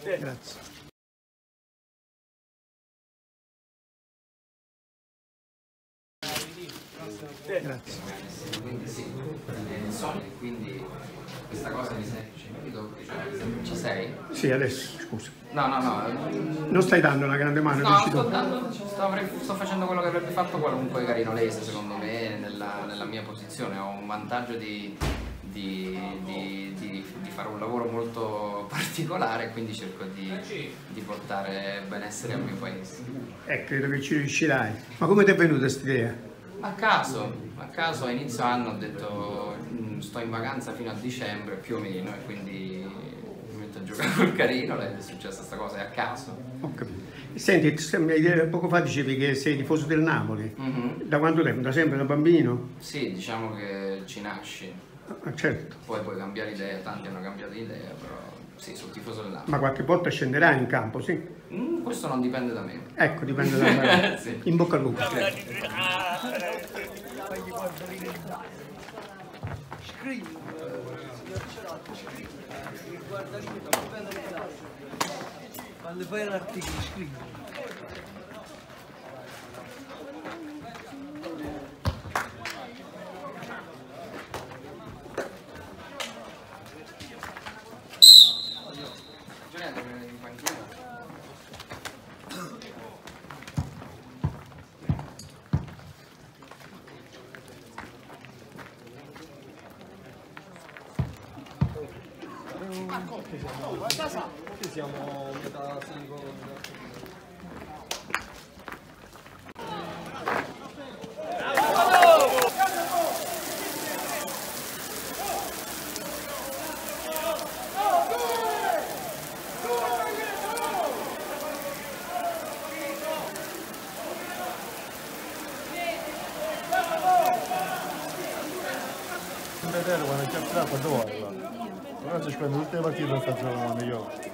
Grazie. Grazie. Quindi sì, quindi questa cosa mi sei ci sei? Sì, adesso, scusa. No. Non stai dando una grande mano? No, sto facendo quello che avrebbe fatto qualunque carinolese, secondo me, nella mia posizione. Ho un vantaggio di fare un lavoro molto particolare, quindi cerco di portare benessere al mio paese. Credo che ci riuscirai. Ma come ti è venuta questa idea? A caso a inizio anno ho detto sto in vacanza fino a dicembre più o meno e quindi mi metto a giocare col carino ed è successa questa cosa, è a caso. Ho capito. Senti, poco fa dicevi che sei tifoso del Napoli. Da quanto tempo? Da sempre, da bambino? Sì, diciamo che ci nasci. Certo. Poi puoi cambiare idea, tanti hanno cambiato idea, però sì, sono tifoso del Napoli. Ma qualche volta scenderai in campo, sì? Questo non dipende da me. Ecco, dipende da me. Sì. In bocca al lupo. Scrivi, guarda lì, quando fai l'articolo scrivi. Ci siamo metà secondo. Vedere quando è capitato dove? Ora ci spendo tutte le partite in stagione quando io.